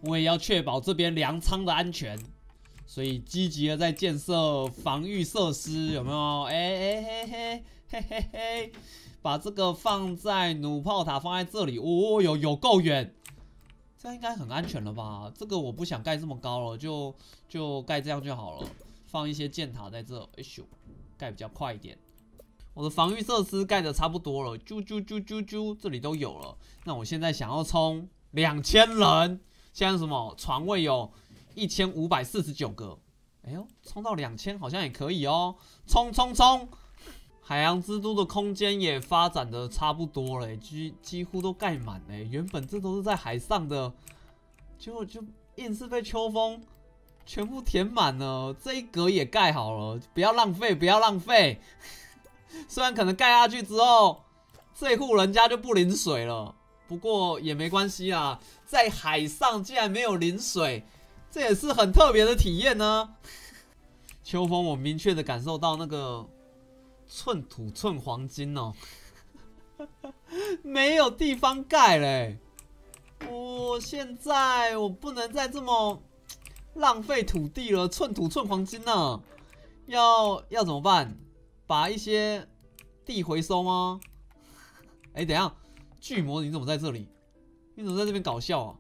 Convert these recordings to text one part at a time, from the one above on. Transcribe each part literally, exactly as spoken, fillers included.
我也要确保这边粮仓的安全，所以积极的在建设防御设施，有没有？哎哎嘿嘿嘿嘿嘿，把这个放在弩炮塔放在这里，哦，有有够远，这样应该很安全了吧？这个我不想盖这么高了，就就盖这样就好了，放一些箭塔在这，哎咻，盖比较快一点。我的防御设施盖的差不多了，啾啾啾啾啾，这里都有了。那我现在想要冲两千人。现在什么床位有一千五百四十九个，哎呦，冲到两千好像也可以哦，冲冲冲！海洋之都的空间也发展的差不多了，几几乎都盖满了。原本这都是在海上的，结果就硬是被秋风全部填满了。这一格也盖好了，不要浪费，不要浪费。虽然可能盖下去之后，这户人家就不淋水了。不过也没关系啦，在海上竟然没有淋水，这也是很特别的体验呢。秋风，我明确的感受到那个寸土寸黄金哦，没有地方盖嘞。我现在我不能再这么浪费土地了，寸土寸黄金呢，要要怎么办？把一些地回收吗？哎，等一下。巨魔，你怎么在这里？你怎么在这边搞笑啊？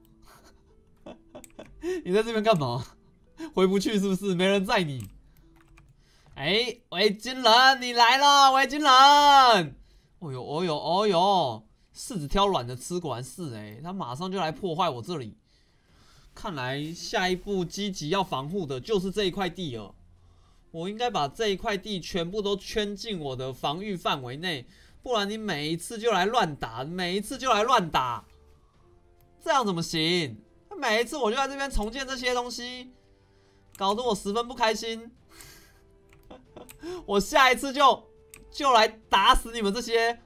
你在这边干嘛？回不去是不是？没人载你？哎、欸，维京人，你来了，维京人！哦呦，哦呦，哦呦，柿子挑软的吃，果然是哎、欸，他马上就来破坏我这里。看来下一步积极要防护的就是这一块地了。我应该把这一块地全部都圈进我的防御范围内。不然你每一次就来乱打，每一次就来乱打，这样怎么行？每一次我就在这边重建这些东西，搞得我十分不开心。我下一次就就来打死你们这些，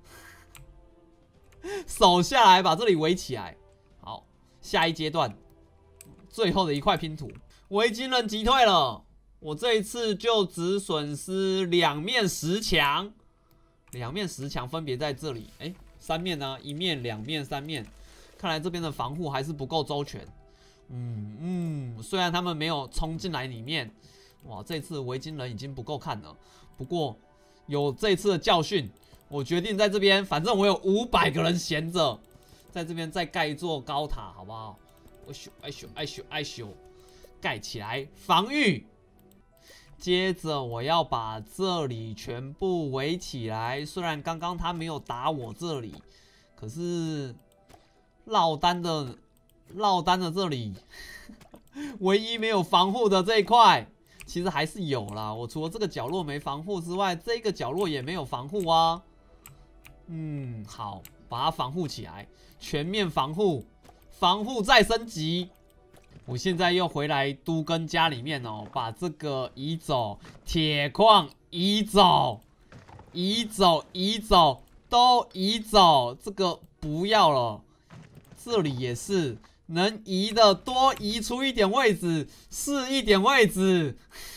守下来把这里围起来。好，下一阶段，最后的一块拼图，维京人击退了。我这一次就只损失两面石墙。两面石墙分别在这里，哎，三面呢、啊？一面、两面、三面，看来这边的防护还是不够周全。嗯嗯，虽然他们没有冲进来里面，哇，这次维京人已经不够看了。不过有这次的教训，我决定在这边，反正我有五百个人闲着，在这边再盖一座高塔，好不好？哎咻哎咻哎咻哎咻，盖起来防御。接着我要把这里全部围起来，虽然刚刚他没有打我这里，可是落单的落单的这里，唯一没有防护的这一块，其实还是有啦。我除了这个角落没防护之外，这个角落也没有防护啊。嗯，好，把它防护起来，全面防护，防护再升级。我现在又回来都根家里面哦，把这个移走，铁矿移走，移走，移走，都移走，这个不要了。这里也是，能移的多移出一点位置，是一点位置。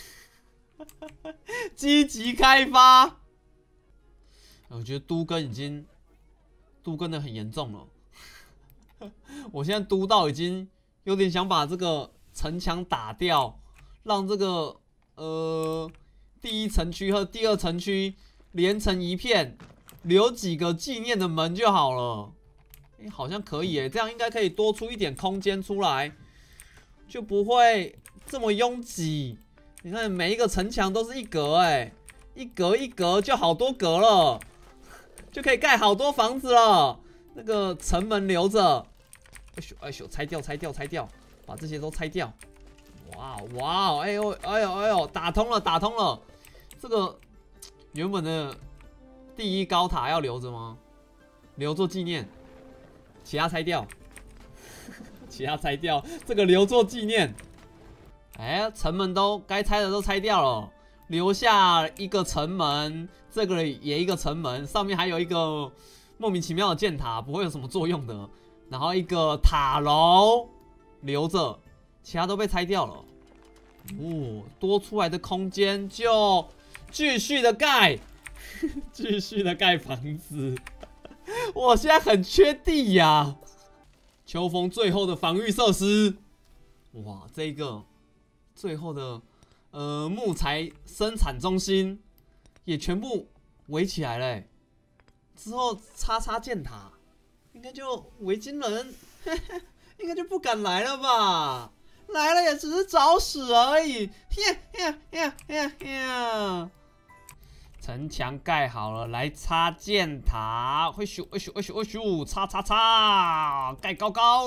积极开发。我觉得都根已经都根的很严重了。我现在都到已经。有点想把这个城墙打掉，让这个呃第一城区和第二城区连成一片，留几个纪念的门就好了。哎，好像可以哎，这样应该可以多出一点空间出来，就不会这么拥挤。你看每一个城墙都是一格哎，一格一格就好多格了，就可以盖好多房子了。那个城门留着。哎咻哎咻，拆掉拆掉拆掉，把这些都拆掉。哇哇，哎呦哎呦哎呦，打通了打通了。这个原本的第一高塔要留着吗？留作纪念，其他拆掉，其他拆掉，这个留作纪念。哎，城门都该拆的都拆掉了，留下一个城门，这个也一个城门，上面还有一个莫名其妙的箭塔，不会有什么作用的。然后一个塔楼留着，其他都被拆掉了。哦，多出来的空间就继续的盖，继续的盖房子。我现在很缺地呀。秋风最后的防御设施哇，这一个最后的呃木材生产中心也全部围起来了、欸。之后叉叉箭塔，应该就维京人呵呵应该就不敢来了吧？来了也只是找死而已。呀呀呀呀呀！城墙盖好了，来插箭塔，会咻会咻会咻会咻，插插插，盖高高。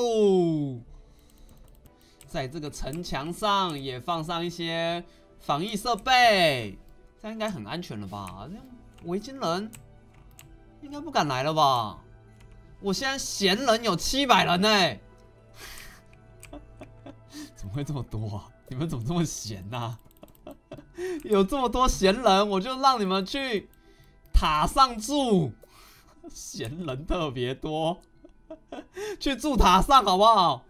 在这个城墙上也放上一些防疫设备，这样应该很安全了吧？这样维京人应该不敢来了吧？我现在闲人有七百人呢、欸，怎么会这么多啊？你们怎么这么闲呐、啊？有这么多闲人，我就让你们去塔上住。闲人特别多，去住塔上好不好？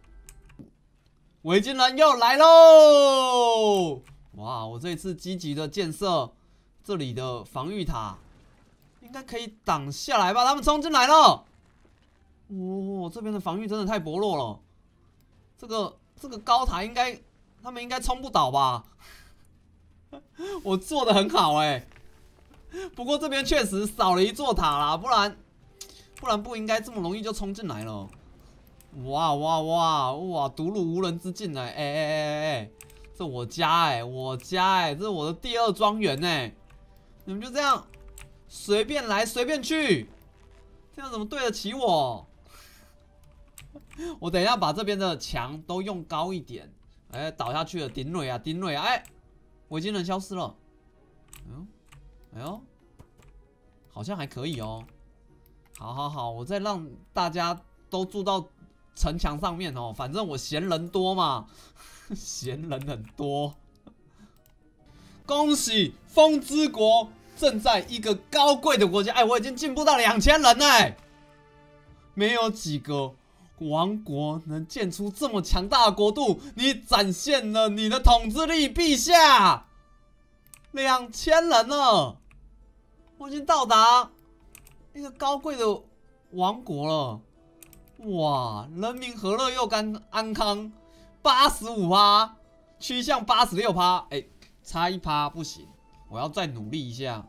维京人又来喽！哇，我这一次积极的建设这里的防御塔，应该可以挡下来吧？他们冲进来了！哦，这边的防御真的太薄弱了。这个这个高塔应该，他们应该冲不倒吧？我做的很好哎、欸，不过这边确实少了一座塔啦，不然不然不应该这么容易就冲进来了。哇哇哇哇！独入无人之境哎哎哎哎哎！这我家哎、欸，我家哎、欸，这是我的第二庄园哎！你们就这样随便来随便去，这样怎么对得起我？我等一下把这边的墙都用高一点。哎、欸，倒下去了，顶蕊啊顶蕊啊！哎、欸，维京人消失了。哎呦哎呦，好像还可以哦。好好好，我再让大家都住到城墙上面哦，反正我闲人多嘛，闲人很多。恭喜风之国正在一个高贵的国家，哎，我已经进步到两千人哎，没有几个王国能建出这么强大的国度，你展现了你的统治力，陛下。两千人了，我已经到达一个高贵的王国了。哇，人民和乐又安安康，八十五趴，趋向八十六趴，哎，差一趴不行，我要再努力一下。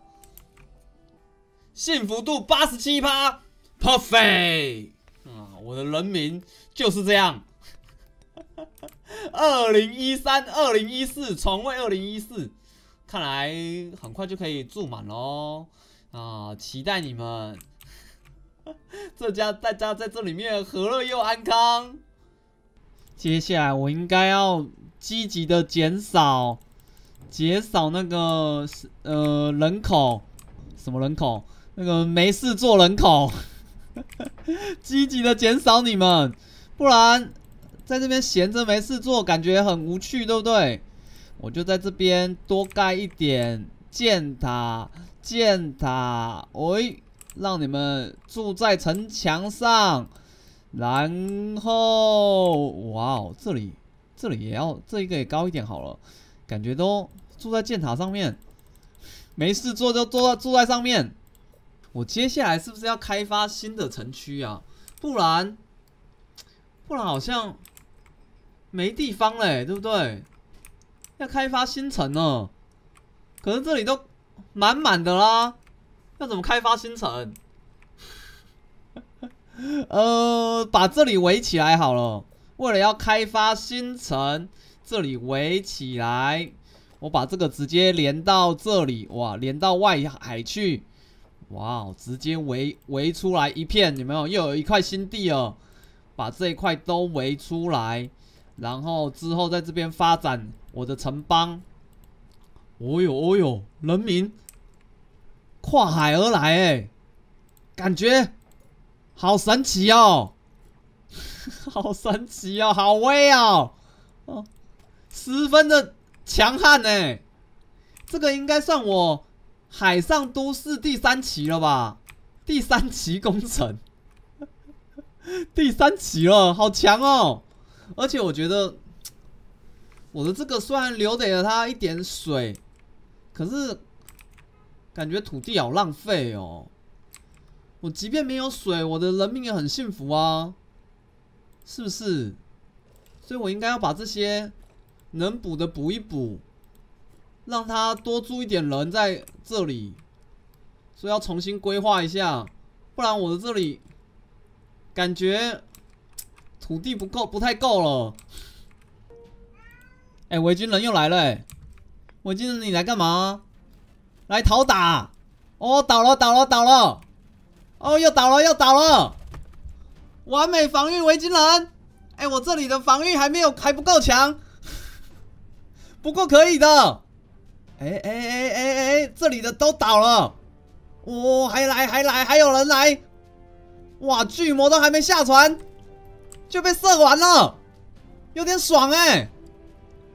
幸福度八十七趴 ，perfect 啊！我的人民就是这样。二零一三、二零一四重位二零一四，看来很快就可以住满喽啊！期待你们。这家大家在这里面和乐又安康。接下来我应该要积极的减少，减少那个呃人口，什么人口？那个没事做人口，积极的减少你们，不然在这边闲着没事做，感觉很无趣，对不对？我就在这边多盖一点箭塔，箭塔，喂。让你们住在城墙上，然后，哇哦，这里这里也要这一个也高一点好了，感觉都住在箭塔上面，没事做就坐住在上面。我接下来是不是要开发新的城区啊？不然不然好像没地方嘞，对不对？要开发新城呢，可是这里都满满的啦。要怎么开发新城？呃，把这里围起来好了。为了要开发新城，这里围起来，我把这个直接连到这里，哇，连到外海去，哇，直接围围出来一片，有没有？又有一块新地了，把这一块都围出来，然后之后在这边发展我的城邦。哦呦哦呦，人民跨海而来，哎，感觉好神奇哦，好神奇哦，好威哦，哦，十分的强悍哎，这个应该算我海上都市第三期了吧？第三期工程，第三期了，好强哦！而且我觉得我的这个虽然留给了他一点水，可是感觉土地好浪费哦。我即便没有水，我的人民也很幸福啊，是不是？ 所以我应该要把这些能补的补一补，让他多住一点人在这里。所以要重新规划一下，不然我的这里感觉土地不够，不太够了。哎、欸，维军人又来了、欸，维军人你来干嘛？来讨打！哦，倒了，倒了，倒了！哦，又倒了，又倒了！完美防御维京人！哎、欸，我这里的防御还没有，还不够强，不过可以的。哎哎哎哎哎，这里的都倒了！哦，还来还来，还有人来！哇，巨魔都还没下船，就被射完了，有点爽哎、欸！